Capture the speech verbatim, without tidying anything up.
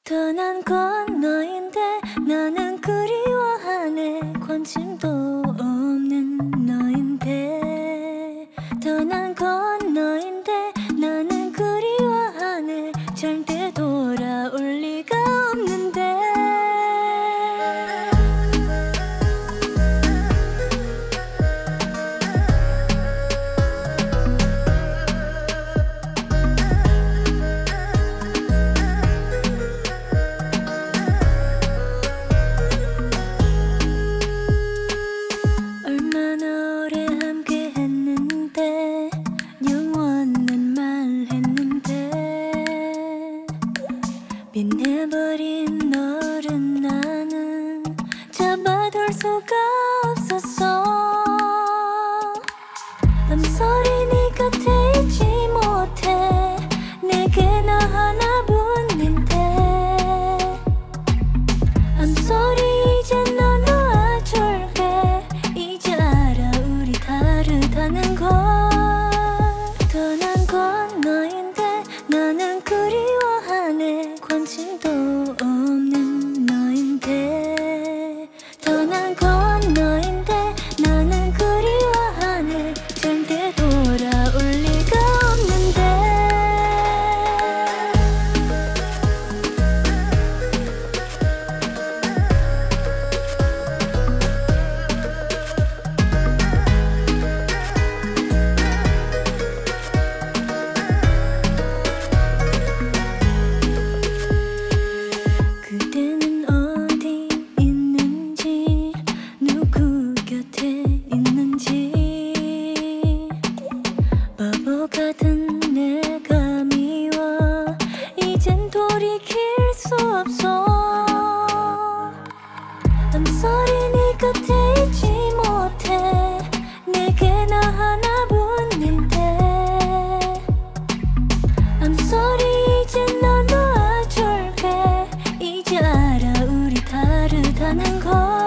떠난 건 너인데 나는 그리워하네. 관심도 없는 너인데 떠난 건 너인데 나는 그리워하네. 절대 돌아올 리가 없는데 얼마나 오래 함께 했는데 영원한 말 했는데 빛내버린 너를 나는 잡아둘 수가 없었어. I'm sorry 네 곁에 있지 못해. 내게 나 하나뿐인데 I'm sorry 이제 넌 놓아줄게. 이제 알아 우리 다르다는 걸. 떠난 건 너인데 나는 그리워하네. 관심도 없는 너인데 떠난 건 너인데 나는 그리워하네. 절대 돌아올 리가 없는데 그대는 어디 있는지 누구 곁에 있는지 바보 같은 내가 미워. 이젠 돌이킬 수 없어. I'm sorry 네 곁에 있지 못해. 내게 나 하나뿐인데 I'm sorry 이제 넌 놓아줄게. 이제 알아 우리 다르다는 걸.